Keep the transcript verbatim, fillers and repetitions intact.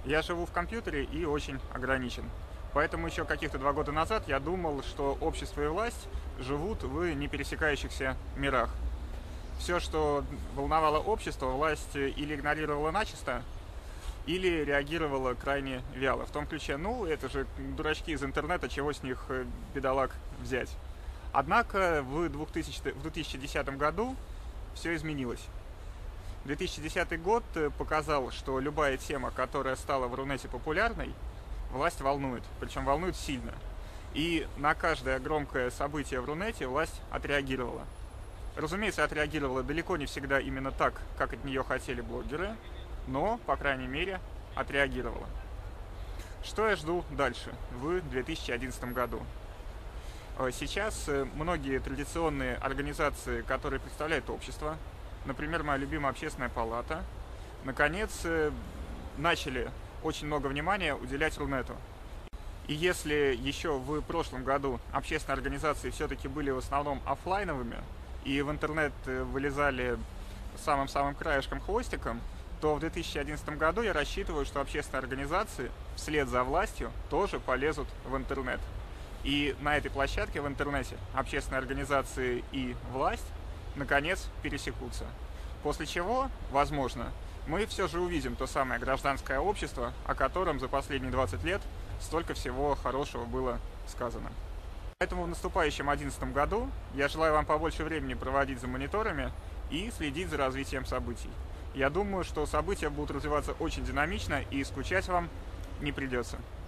Я живу в компьютере и очень ограничен. Поэтому еще каких-то два года назад я думал, что общество и власть живут в непересекающихся мирах. Все, что волновало общество, власть или игнорировала начисто, или реагировала крайне вяло. В том ключе, ну, это же дурачки из интернета, чего с них, бедолаг, взять. Однако в две тысячи десятом году все изменилось. две тысячи десятый год показал, что любая тема, которая стала в Рунете популярной, власть волнует, причем волнует сильно. И на каждое громкое событие в Рунете власть отреагировала. Разумеется, отреагировала далеко не всегда именно так, как от нее хотели блогеры, но, по крайней мере, отреагировала. Что я жду дальше, в две тысячи одиннадцатом году? Сейчас многие традиционные организации, которые представляют общество, например, моя любимая общественная палата, наконец начали очень много внимания уделять Рунету. И если еще в прошлом году общественные организации все-таки были в основном офлайновыми и в интернет вылезали самым-самым краешком хвостиком, то в две тысячи одиннадцатом году я рассчитываю, что общественные организации вслед за властью тоже полезут в интернет. И на этой площадке в интернете общественные организации и власть наконец пересекутся. После чего, возможно, мы все же увидим то самое гражданское общество, о котором за последние двадцать лет столько всего хорошего было сказано. Поэтому в наступающем две тысячи одиннадцатом году я желаю вам побольше времени проводить за мониторами и следить за развитием событий. Я думаю, что события будут развиваться очень динамично и скучать вам не придется.